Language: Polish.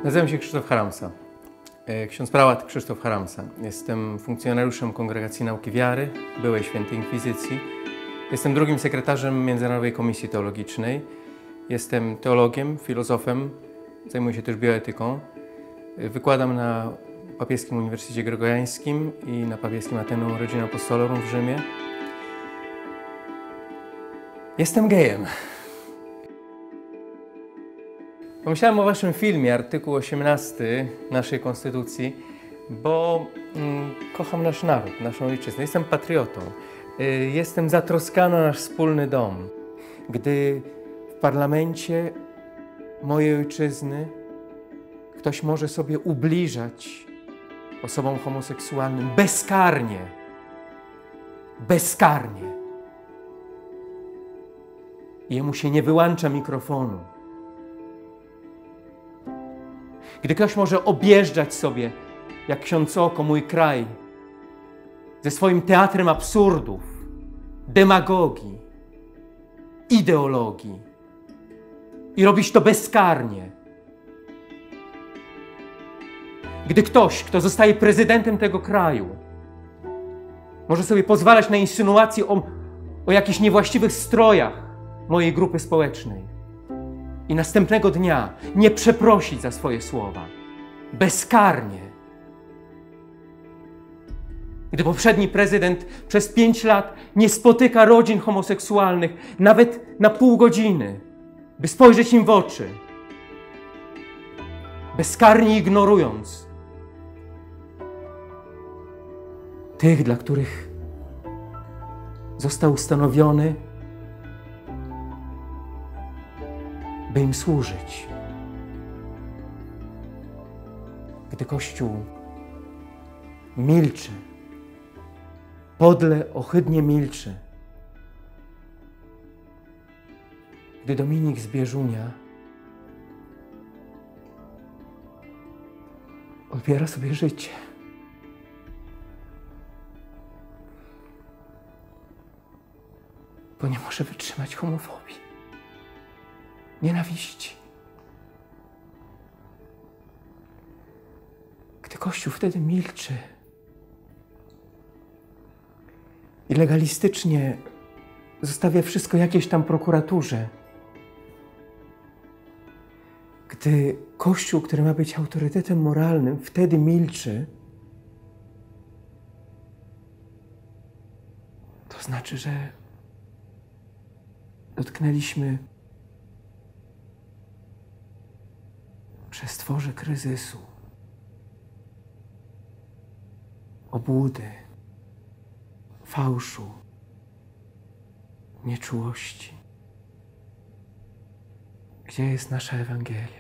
Nazywam się Krzysztof Haramsa. Ksiądz prałat Krzysztof Haramsa. Jestem funkcjonariuszem Kongregacji Nauki Wiary, byłej Świętej Inkwizycji. Jestem drugim sekretarzem Międzynarodowej Komisji Teologicznej. Jestem teologiem, filozofem, zajmuję się też bioetyką. Wykładam na Papieskim Uniwersytecie Gregoriańskim i na Papieskim Ateneum Regina Apostolorum w Rzymie. Jestem gejem. Pomyślałem o waszym filmie, artykuł 18 naszej Konstytucji, bo kocham nasz naród, naszą ojczyznę. Jestem patriotą. Jestem zatroskany o nasz wspólny dom. Gdy w parlamencie mojej ojczyzny ktoś może sobie ubliżać osobom homoseksualnym bezkarnie. Jemu się nie wyłącza mikrofonu. Gdy ktoś może objeżdżać sobie, jak ksiądz Oko, mój kraj, ze swoim teatrem absurdów, demagogii, ideologii i robić to bezkarnie. Gdy ktoś, kto zostaje prezydentem tego kraju, może sobie pozwalać na insynuacje o jakichś niewłaściwych strojach mojej grupy społecznej i następnego dnia nie przeprosić za swoje słowa. Bezkarnie. Gdy poprzedni prezydent przez 5 lat nie spotyka rodzin homoseksualnych nawet na pół godziny, by spojrzeć im w oczy. Bezkarnie ignorując tych, dla których został ustanowiony, by im służyć. Gdy Kościół milczy, podle, ohydnie milczy, gdy Dominik z Bieżunia odbiera sobie życie, bo nie może wytrzymać homofobii, nienawiści. Gdy Kościół wtedy milczy i legalistycznie zostawia wszystko jakiejś tam prokuraturze, gdy Kościół, który ma być autorytetem moralnym, wtedy milczy, to znaczy, że dotknęliśmy przestworze kryzysu, obłudy, fałszu, nieczułości. Gdzie jest nasza Ewangelia?